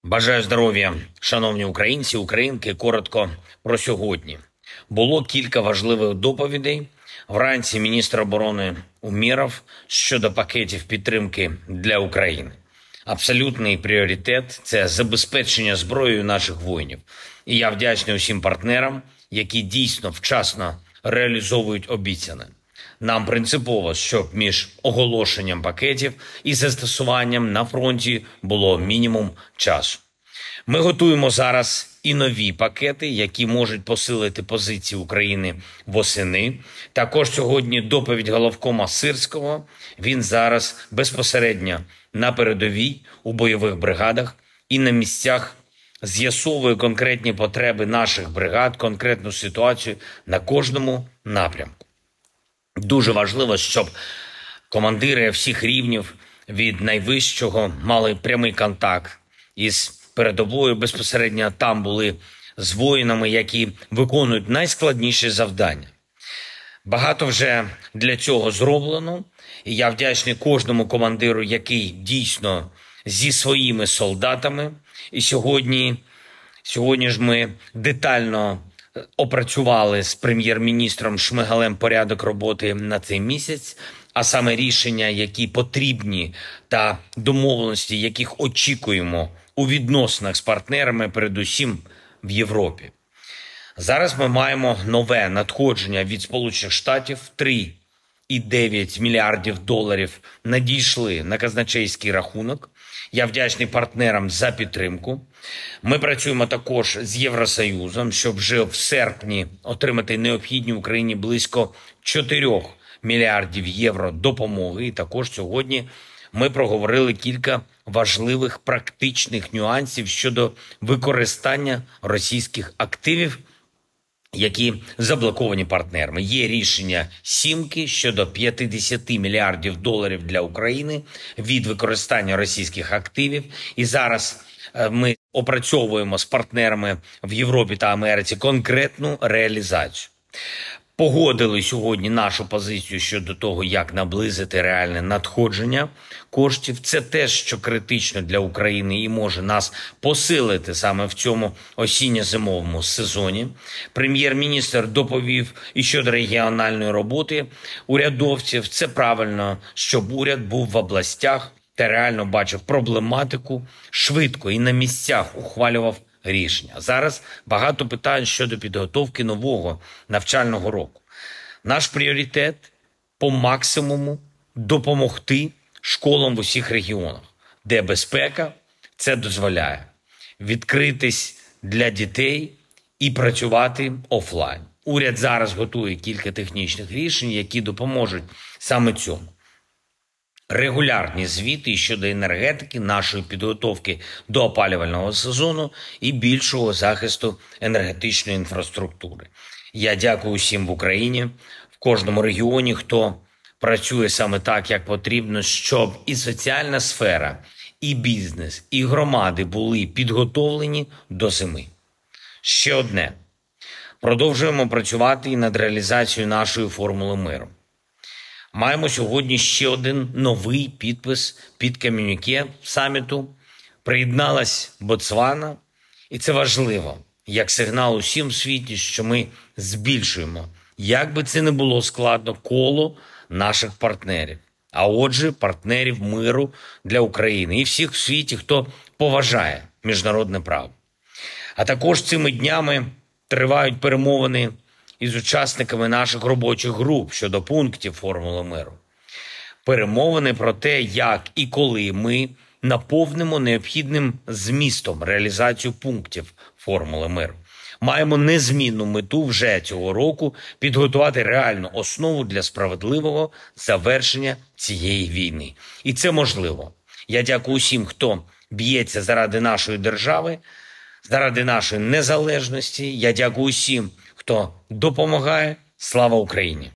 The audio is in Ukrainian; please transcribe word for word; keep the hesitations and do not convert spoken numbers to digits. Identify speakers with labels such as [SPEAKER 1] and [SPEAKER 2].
[SPEAKER 1] Бажаю здоров'я, шановні українці, українки. Коротко про сьогодні. Було кілька важливих доповідей. Вранці міністр оборони Умєров щодо пакетів підтримки для України. Абсолютний пріоритет – це забезпечення зброєю наших воїнів. І я вдячний усім партнерам, які дійсно вчасно реалізовують обіцяне. Нам принципово, щоб між оголошенням пакетів і застосуванням на фронті було мінімум часу. Ми готуємо зараз і нові пакети, які можуть посилити позиції України восени. Також сьогодні доповідь головкома Сирського. Він зараз безпосередньо на передовій у бойових бригадах і на місцях з'ясовує конкретні потреби наших бригад, конкретну ситуацію на кожному напрямку. Дуже важливо, щоб командири всіх рівнів від найвищого мали прямий контакт із передовою, безпосередньо там були з воїнами, які виконують найскладніші завдання. Багато вже для цього зроблено, і я вдячний кожному командиру, який дійсно зі своїми солдатами. І сьогодні, сьогодні ж ми детально опрацювали з прем'єр-міністром Шмигалем порядок роботи на цей місяць, а саме рішення, які потрібні, та домовленості, яких очікуємо у відносинах з партнерами, передусім в Європі. Зараз ми маємо нове надходження від Сполучених Штатів. три цілих дев'ять мільярдів доларів надійшли на казначейський рахунок. Я вдячний партнерам за підтримку. Ми працюємо також з Євросоюзом, щоб вже в серпні отримати необхідні Україні близько чотирьох мільярдів євро допомоги. І також сьогодні ми проговорили кілька важливих практичних нюансів щодо використання російських активів, які заблоковані партнерами. Є рішення «сімки» щодо п'ятдесят мільярдів доларів для України від використання російських активів. І зараз ми опрацьовуємо з партнерами в Європі та Америці конкретну реалізацію. Погодили сьогодні нашу позицію щодо того, як наблизити реальне надходження коштів. Це те, що критично для України і може нас посилити саме в цьому осінньо-зимовому сезоні. Прем'єр-міністр доповів і щодо регіональної роботи урядовців. Це правильно, щоб уряд був в областях та реально бачив проблематику, швидко і на місцях ухвалював рішення. Зараз багато питань щодо підготовки нового навчального року. Наш пріоритет – по максимуму допомогти школам в усіх регіонах, де безпека це дозволяє. Відкритись для дітей і працювати офлайн. Уряд зараз готує кілька технічних рішень, які допоможуть саме цьому. Регулярні звіти щодо енергетики, нашої підготовки до опалювального сезону і більшого захисту енергетичної інфраструктури. Я дякую усім в Україні, в кожному регіоні, хто працює саме так, як потрібно, щоб і соціальна сфера, і бізнес, і громади були підготовлені до зими. Ще одне. Продовжуємо працювати і над реалізацією нашої формули миру. Маємо сьогодні ще один новий підпис під комюніке саміту. Приєдналась Ботсвана. І це важливо, як сигнал усім світі, що ми збільшуємо, як би це не було складно, коло наших партнерів. А отже, партнерів миру для України і всіх в світі, хто поважає міжнародне право. А також цими днями тривають перемовини із учасниками наших робочих груп щодо пунктів формули миру. Перемовини про те, як і коли ми наповнимо необхідним змістом реалізацію пунктів формули миру. Маємо незмінну мету вже цього року підготувати реальну основу для справедливого завершення цієї війни. І це можливо. Я дякую усім, хто б'ється заради нашої держави, заради нашої незалежності. Я дякую усім, хто допомагає. Слава Україні!